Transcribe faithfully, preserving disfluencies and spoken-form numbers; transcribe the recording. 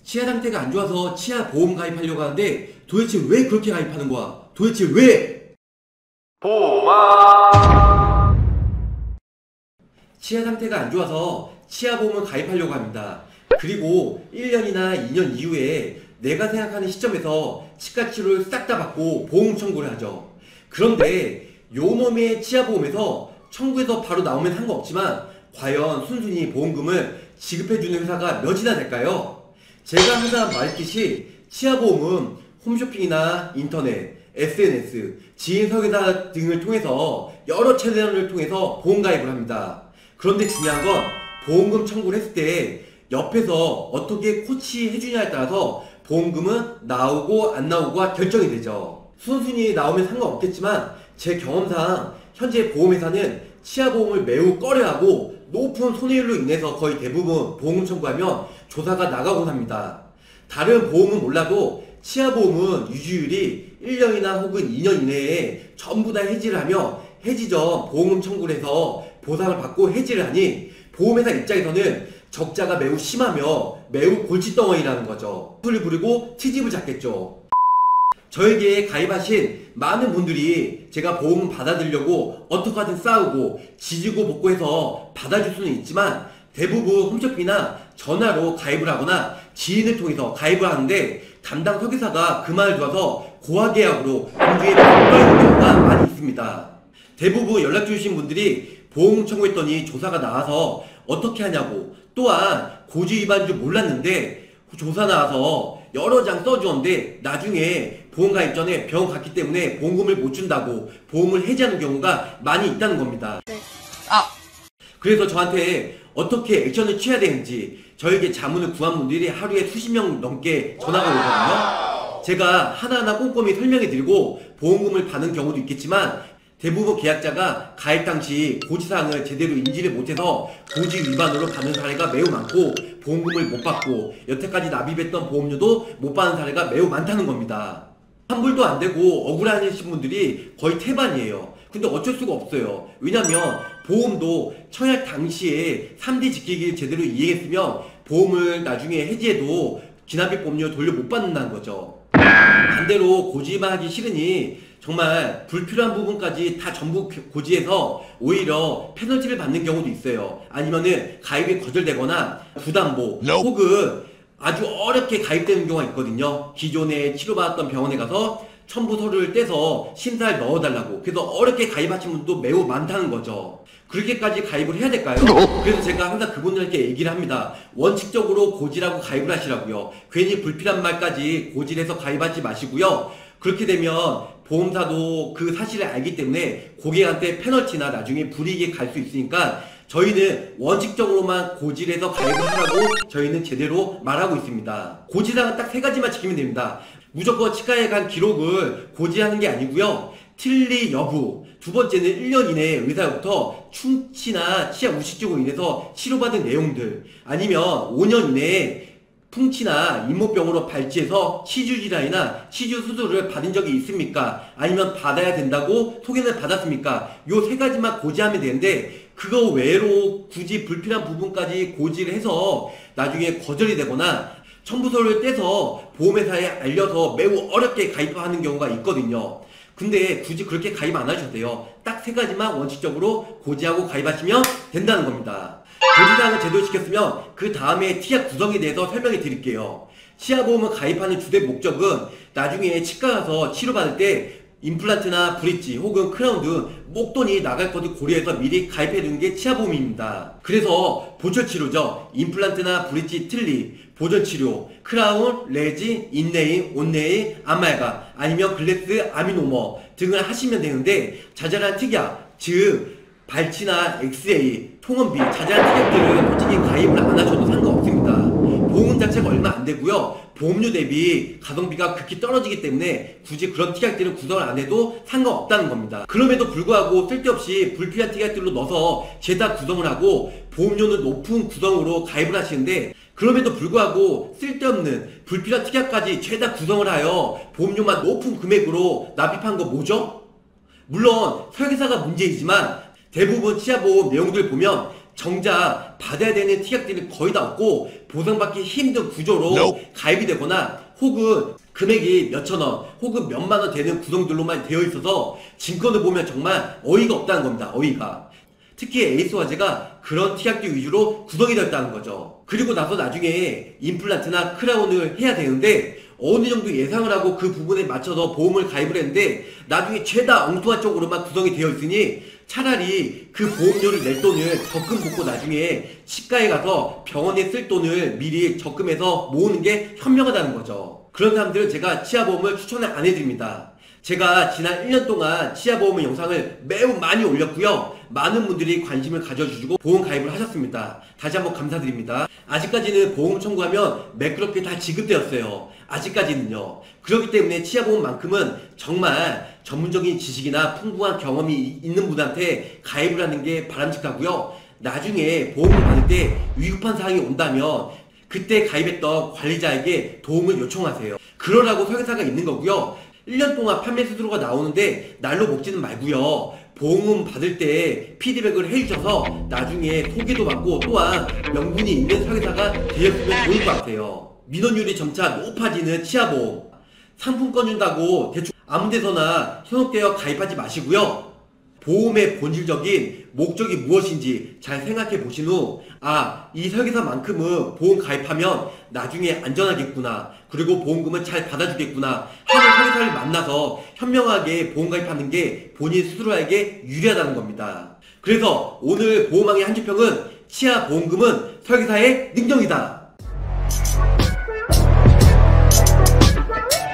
치아 상태가 안 좋아서 치아 보험 가입하려고 하는데 도대체 왜 그렇게 가입하는 거야? 도대체 왜? 보험아! 치아 상태가 안 좋아서 치아 보험을 가입하려고 합니다. 그리고 일 년이나 이 년 이후에 내가 생각하는 시점에서 치과 치료를 싹 다 받고 보험 청구를 하죠. 그런데 요놈의 치아 보험에서 청구해서 바로 나오면 상관없지만 과연 순순히 보험금을 지급해주는 회사가 몇이나 될까요? 제가 항상 말했듯이 치아보험은 홈쇼핑이나 인터넷, 에스엔에스, 지인 설계사 등을 통해서 여러 채널을 통해서 보험 가입을 합니다. 그런데 중요한 건 보험금 청구를 했을 때 옆에서 어떻게 코치해주냐에 따라서 보험금은 나오고 안 나오고가 결정이 되죠. 순순히 나오면 상관없겠지만 제 경험상 현재 보험회사는 치아보험을 매우 꺼려하고 높은 손해율로 인해서 거의 대부분 보험금 청구하면 조사가 나가곤 합니다. 다른 보험은 몰라도 치아보험은 유지율이 일 년이나 혹은 이 년 이내에 전부 다 해지를 하며 해지 전 보험금 청구를 해서 보상을 받고 해지를 하니 보험회사 입장에서는 적자가 매우 심하며 매우 골칫덩어리라는 거죠. 소리를 부리고 트집을 잡겠죠. 저에게 가입하신 많은 분들이 제가 보험을 받아들이려고 어떻게든 싸우고 지지고 볶고 해서 받아줄 수는 있지만 대부분 홈쇼핑이나 전화로 가입을 하거나 지인을 통해서 가입을 하는데 담당 설계사가 그 말을 들어서 고하계약으로 공주에 떨어지는 경우가 많이 있습니다. 대부분 연락 주신 분들이 보험 청구했더니 조사가 나와서 어떻게 하냐고, 또한 고지 위반인 줄 몰랐는데 조사 나와서 여러 장 써주었는데 나중에 보험 가입 전에 병원 갔기 때문에 보험금을 못 준다고 보험을 해지하는 경우가 많이 있다는 겁니다. 네. 아! 그래서 저한테 어떻게 액션을 취해야 되는지 저에게 자문을 구한 분들이 하루에 수십 명 넘게 전화가 오거든요. 제가 하나하나 꼼꼼히 설명해 드리고 보험금을 받는 경우도 있겠지만 대부분 계약자가 가입 당시 고지사항을 제대로 인지를 못해서 고지 위반으로 받는 사례가 매우 많고 보험금을 못 받고 여태까지 납입했던 보험료도 못 받는 사례가 매우 많다는 겁니다. 환불도 안 되고 억울하신 분들이 거의 태반이에요. 근데 어쩔 수가 없어요. 왜냐면 보험도 청약 당시에 삼 디 지키기 제대로 이행했으면 보험을 나중에 해지해도 기납입 보험료 돌려 못 받는다는 거죠. 반대로 고지만 하기 싫으니 정말 불필요한 부분까지 다 전부 고지해서 오히려 페널티를 받는 경우도 있어요. 아니면은 가입이 거절되거나 부담보 no. 혹은 아주 어렵게 가입되는 경우가 있거든요. 기존에 치료받았던 병원에 가서 첨부 서류를 떼서 심사를 넣어달라고. 그래서 어렵게 가입하신 분도 매우 많다는 거죠. 그렇게까지 가입을 해야 될까요? 그래서 제가 항상 그분들께 얘기를 합니다. 원칙적으로 고지라고 가입을 하시라고요. 괜히 불필요한 말까지 고지를 해서 가입하지 마시고요. 그렇게 되면 보험사도 그 사실을 알기 때문에 고객한테 페널티나 나중에 불이익에 갈 수 있으니까 저희는 원칙적으로만 고지를 해서 가입을 하라고 저희는 제대로 말하고 있습니다. 고지사항은 딱 세 가지만 지키면 됩니다. 무조건 치과에 간 기록을 고지하는 게 아니고요. 틀니 여부, 두 번째는 일 년 이내에 의사로부터 충치나 치아 우식증으로 인해서 치료받은 내용들, 아니면 오 년 이내에 풍치나 잇몸병으로 발치해서 치주 질환이나 치주 수술을 받은 적이 있습니까? 아니면 받아야 된다고 소개를 받았습니까? 요 세 가지만 고지하면 되는데 그거 외로 굳이 불필요한 부분까지 고지를 해서 나중에 거절이 되거나 첨부서를 떼서 보험회사에 알려서 매우 어렵게 가입하는 경우가 있거든요. 근데 굳이 그렇게 가입 안 하셔도 돼요. 딱 세 가지만 원칙적으로 고지하고 가입하시면 된다는 겁니다. 고지사항을 제대로 지켰으면 그 다음에 치아 구성에 대해서 설명해 드릴게요. 치아보험을 가입하는 주된 목적은 나중에 치과 가서 치료받을 때 임플란트나 브릿지 혹은 크라운 등 목돈이 나갈 것을 고려해서 미리 가입해 두는 게 치아보험입니다. 그래서 보철치료죠. 임플란트나 브릿지, 틀니, 보존치료, 크라운, 레지, 인네임, 온네임, 아말감 아니면 글래스, 아미노머 등을 하시면 되는데 자잘한 특약, 즉 발치나 엑스레이, 통원비, 자잘한 특약들은 솔직히 가입을 안 하셔도 상관없습니다. 보험 자체가 얼마 안 되고요. 보험료 대비 가성비가 극히 떨어지기 때문에 굳이 그런 특약들을 구성을 안 해도 상관없다는 겁니다. 그럼에도 불구하고 쓸데없이 불필요한 특약들로 넣어서 죄다 구성을 하고 보험료는 높은 구성으로 가입을 하시는데 그럼에도 불구하고 쓸데없는 불필요한 특약까지 죄다 구성을 하여 보험료만 높은 금액으로 납입한 거 뭐죠? 물론 설계사가 문제이지만 대부분 치아보험 내용들 보면 정작 받아야 되는 특약들이 거의 다 없고 보상받기 힘든 구조로 Nope. 가입이 되거나 혹은 금액이 몇천원 혹은 몇만원 되는 구성들로만 되어 있어서 증권을 보면 정말 어이가 없다는 겁니다. 어이가. 특히 에이스화재가 그런 티악들 위주로 구성이 되었다는 거죠. 그리고 나서 나중에 임플란트나 크라운을 해야 되는데 어느 정도 예상을 하고 그 부분에 맞춰서 보험을 가입을 했는데 나중에 죄다 엉뚱한 쪽으로만 구성이 되어 있으니 차라리 그 보험료를 낼 돈을 적금 붓고 나중에 치과에 가서 병원에 쓸 돈을 미리 적금해서 모으는 게 현명하다는 거죠. 그런 사람들은 제가 치아보험을 추천을 안 해드립니다. 제가 지난 일 년 동안 치아보험 영상을 매우 많이 올렸고요. 많은 분들이 관심을 가져주시고 보험 가입을 하셨습니다. 다시 한번 감사드립니다. 아직까지는 보험 청구하면 매끄럽게 다 지급되었어요. 아직까지는요. 그렇기 때문에 치아보험만큼은 정말 전문적인 지식이나 풍부한 경험이 있는 분한테 가입을 하는 게 바람직하고요. 나중에 보험을 받을 때 위급한 상황이 온다면 그때 가입했던 관리자에게 도움을 요청하세요. 그러라고 설계사가 있는 거고요. 일 년 동안 판매 수수료가 나오는데 날로 먹지는 말고요. 보험금 받을 때 피드백을 해주셔서 나중에 소개도 받고 또한 명분이 있는 설계사가 되었으면 좋을 것 같아요. 민원율이 점차 높아지는 치아보험. 상품권 준다고 대충 아무 데서나 현혹되어 가입하지 마시고요. 보험의 본질적인 목적이 무엇인지 잘 생각해 보신 후, 아, 이 설계사만큼은 보험 가입하면 나중에 안전하겠구나, 그리고 보험금은 잘 받아주겠구나 하는 설계사를 만나서 현명하게 보험 가입하는 게 본인 스스로에게 유리하다는 겁니다. 그래서 오늘 보험왕의 한줄평은 치아 보험금은 설계사의 능력이다.